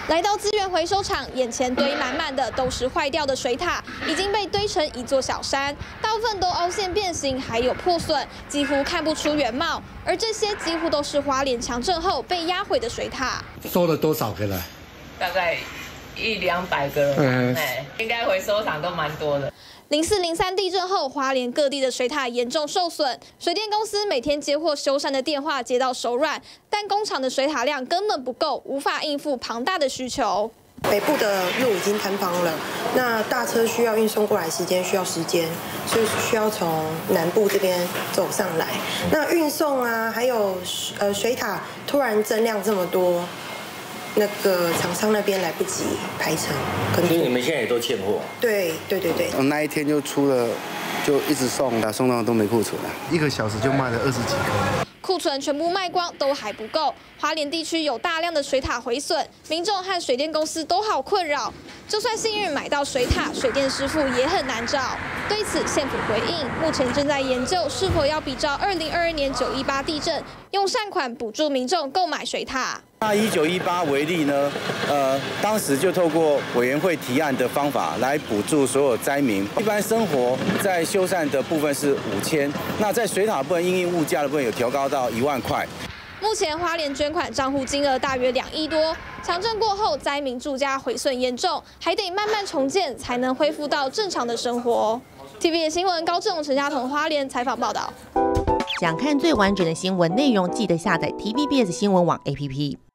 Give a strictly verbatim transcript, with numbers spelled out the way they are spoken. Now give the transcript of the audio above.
来到资源回收厂，眼前堆满满的都是坏掉的水塔，已经被堆成一座小山，大部分都凹陷变形，还有破损，几乎看不出原貌。而这些几乎都是花莲强震后被压毁的水塔。 收了多少个了？ 大概一两百个人，嗯，应该回收厂都蛮多的。 零四零三地震后，花莲各地的水塔严重受损，水电公司每天接获修缮的电话接到手软，但工厂的水塔量根本不够，无法应付庞大的需求。 北部的路已经坍方了，那大车需要运送过来时间需要时间，所以需要从南部这边走上来。那运送啊，还有呃水塔突然增量这么多。 那个厂商那边来不及排程， 所以你们现在也都欠货。 对对对对， 那一天就出了，就一直送，打送到都没库存了，一个小时就卖了二十几个。 库存全部卖光都还不够，花莲地区有大量的水塔毁损，民众和水电公司都好困扰。就算幸运买到水塔，水电师傅也很难找。对此，县府回应，目前正在研究是否要比照二零二二年九一八地震，用善款补助民众购买水塔。 那以九一八为例呢，呃，当时就透过委员会提案的方法来补助所有灾民。一般生活在修缮的部分是五千，那在水塔部分因应物价的部分有调高到一万块。 目前花莲捐款账户金额大约两亿多，强震过后灾民住家毁损严重，还得慢慢重建才能恢复到正常的生活。T V B 新闻高志宏、陈嘉彤花莲采访报道。 想看最完整的新闻内容，记得下载 T V B S 新闻网 A P P。